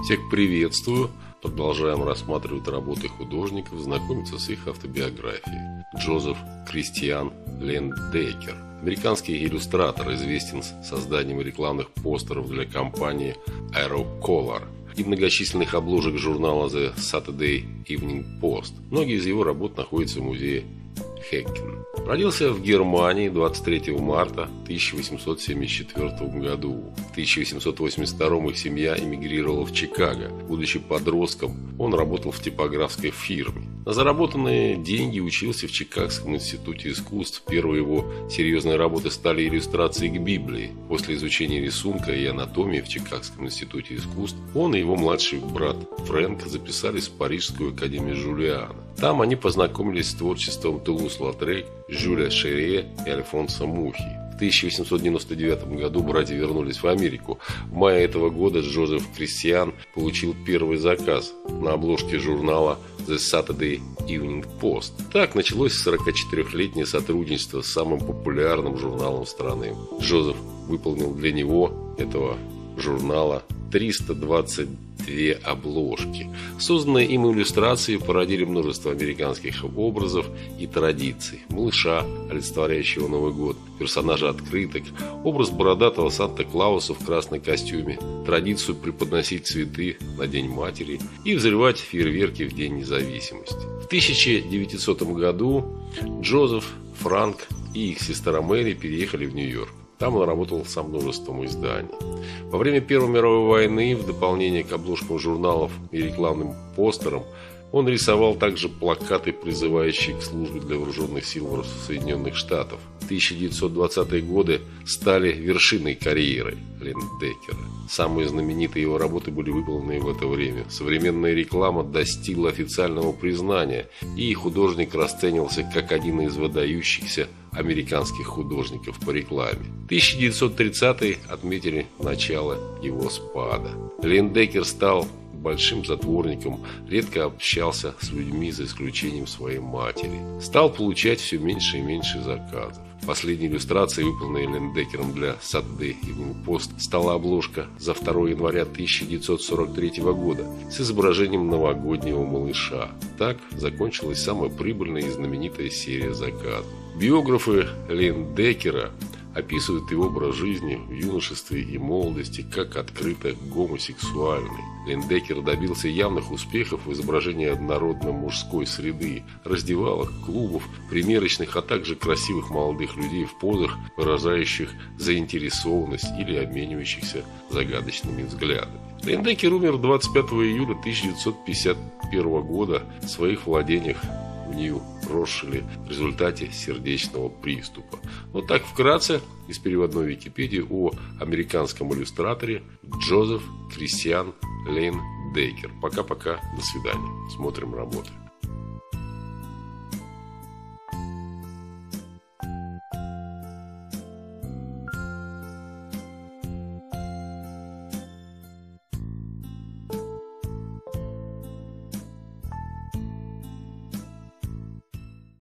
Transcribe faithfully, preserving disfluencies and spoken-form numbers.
Всех приветствую. Продолжаем рассматривать работы художников, знакомиться с их автобиографией. Джозеф Кристиан Лейндекер. Американский иллюстратор, известен созданием рекламных постеров для компании Aerocolor и многочисленных обложек журнала The Saturday Evening Post. Многие из его работ находятся в музее Хеккен. Родился в Германии двадцать третьего марта тысяча восемьсот семьдесят четвёртого году. В тысяча восемьсот восемьдесят втором их семья эмигрировала в Чикаго. Будучи подростком, он работал в типографской фирме. На заработанные деньги учился в Чикагском институте искусств. Первой его серьезной работой стали иллюстрации к Библии. После изучения рисунка и анатомии в Чикагском институте искусств он и его младший брат Фрэнк записались в Парижскую академию Жюлиана. Там они познакомились с творчеством Тулус-Латрек, Жюля Шерре и Альфонса Мухи. В тысяча восемьсот девяносто девятом году братья вернулись в Америку. В мае этого года Джозеф Кристиан получил первый заказ на обложке журнала The Saturday Evening Post. Так началось сорокачетырёхлетнее сотрудничество с самым популярным журналом страны. Джозеф выполнил для него, этого журнала, триста двадцать две обложки. Созданные им иллюстрации породили множество американских образов и традиций. Малыша, олицетворяющего Новый год, персонажа открыток, образ бородатого Санта-Клауса в красном костюме, традицию преподносить цветы на День матери и взрывать фейерверки в День независимости. В тысяча девятисотом году Джозеф, Франк и их сестра Мэри переехали в Нью-Йорк. Там он работал со множеством изданий. Во время Первой мировой войны, в дополнение к обложкам журналов и рекламным постерам, он рисовал также плакаты, призывающие к службе для вооруженных сил Соединенных Штатов. тысяча девятьсот двадцатые годы стали вершиной карьеры Лейндекера. Самые знаменитые его работы были выполнены в это время. Современная реклама достигла официального признания, и художник расценивался как один из выдающихся американских художников по рекламе. тысяча девятьсот тридцатые отметили начало его спада. Лейндекер стал большим затворником, редко общался с людьми за исключением своей матери. Стал получать все меньше и меньше заказов. Последней иллюстрацией, выполненной Лейндекером для Saturday Evening Post, стала обложка за второго января тысяча девятьсот сорок третьего года с изображением новогоднего малыша. Так закончилась самая прибыльная и знаменитая серия заказов. Биографы Лейндекера описывают его образ жизни в юношестве и молодости как открыто гомосексуальный. Лейндекер добился явных успехов в изображении однородной мужской среды, раздевалок, клубов, примерочных, а также красивых молодых людей в позах, выражающих заинтересованность или обменивающихся загадочными взглядами. Лейндекер умер двадцать пятого июля тысяча девятьсот пятьдесят первого года в своих владениях в Нью-Рошеле в результате сердечного приступа. Вот так вкратце из переводной Википедии о американском иллюстраторе Джозеф Кристиан Лейндекер. Пока-пока, до свидания. Смотрим работы.